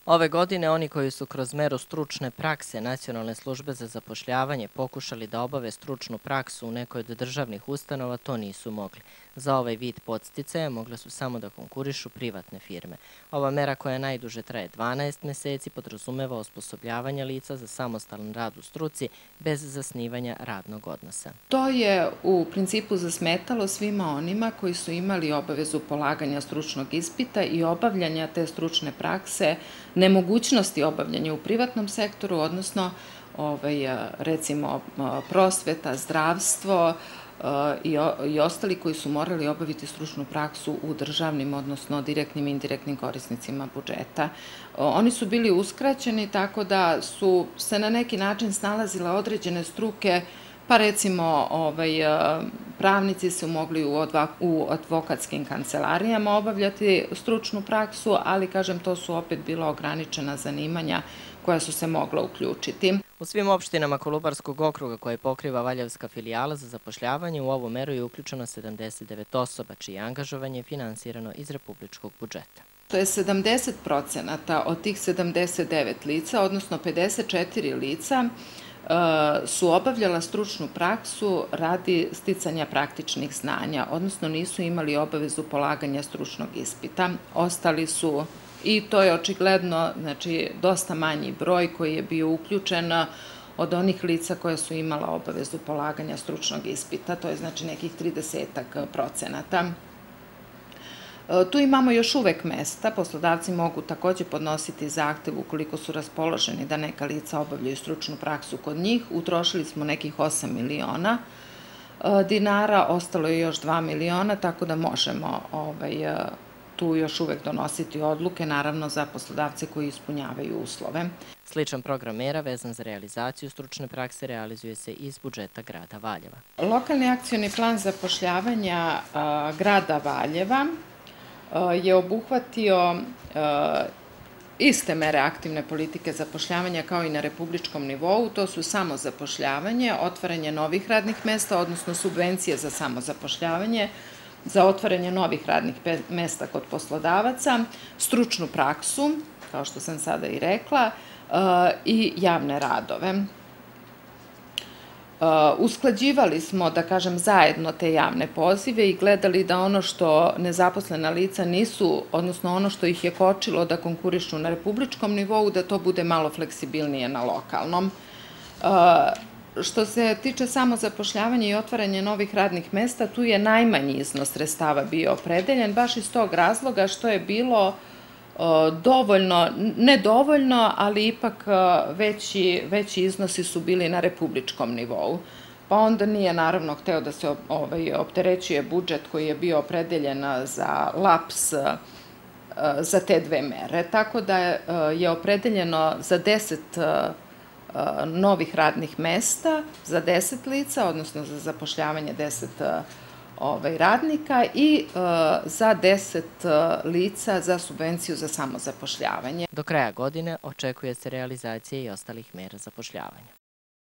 Ove godine oni koji su kroz meru stručne prakse Nacionalne službe za zapošljavanje pokušali da obave stručnu praksu u nekoj od državnih ustanova, to nisu mogli. Za ovaj vid podsticaja mogle su samo da konkurišu privatne firme. Ova mera, koja najduže traje 12 meseci, podrazumeva osposobljavanje lica za samostalan rad u struci bez zasnivanja radnog odnosa. To je u principu zasmetalo svima onima koji su imali obavezu polaganja stručnog ispita i obavljanja te stručne prakse, nemogućnosti obavljanja u privatnom sektoru, odnosno recimo prosveta, zdravstvo i ostali koji su morali obaviti stručnu praksu u državnim, odnosno direktnim i indirektnim korisnicima budžeta. Oni su bili uskraćeni tako da su se na neki način snalazile određene struke, pa recimo pravnici su mogli u advokatskim kancelarijama obavljati stručnu praksu, ali kažem to su opet bila ograničena zanimanja koja su se mogla uključiti. U svim opštinama Kolubarskog okruga koje pokriva Valjevska filijala za zapošljavanje u ovu meru je uključeno 79 osoba, čije angažovanje je finansirano iz republičkog budžeta. To je 70% od tih 79 lica, odnosno 54 lica, su obavljala stručnu praksu radi sticanja praktičnih znanja, odnosno nisu imali obavezu polaganja stručnog ispita. Ostali su, i to je očigledno, znači, dosta manji broj koji je bio uključen od onih lica koja su imala obavezu polaganja stručnog ispita, to je znači nekih 30%. Tu imamo još uvek mesta, poslodavci mogu takođe podnositi zahtev ukoliko su raspoloženi da neka lica obavljaju stručnu praksu kod njih. Utrošili smo nekih 8 miliona dinara, ostalo je još 2 miliona, tako da možemo tu još uvek donositi odluke, naravno za poslodavce koji ispunjavaju uslove. Sličan program mera vezan za realizaciju stručne prakse realizuje se iz budžeta grada Valjeva. Lokalni akcioni plan zapošljavanja grada Valjeva je obuhvatio iste mere aktivne politike zapošljavanja kao i na republičkom nivou. To su samozapošljavanje, otvaranje novih radnih mesta, odnosno subvencije za samozapošljavanje, za otvaranje novih radnih mesta kod poslodavaca, stručnu praksu, kao što sam sada i rekla, i javne radove. Usklađivali smo, da kažem, zajedno te javne pozive i gledali da ono što nezaposlena lica nisu, odnosno ono što ih je kočilo da konkurišu na republičkom nivou, da to bude malo fleksibilnije na lokalnom. Što se tiče samozapošljavanja i otvaranja novih radnih mesta, tu je najmanji iznos sredstava bio opredeljen, baš iz tog razloga što je bilo dovoljno, nedovoljno, ali ipak veći iznosi su bili na republičkom nivou. Pa onda nije naravno hteo da se opterećuje budžet koji je bio opredeljen za laps za te dve mere. Tako da je opredeljeno za 10 novih radnih mesta, za 10 lica, odnosno za zapošljavanje 10 radnika i za 10 lica za subvenciju za samozapošljavanje. Do kraja godine očekuje se realizacija i ostalih mera zapošljavanja.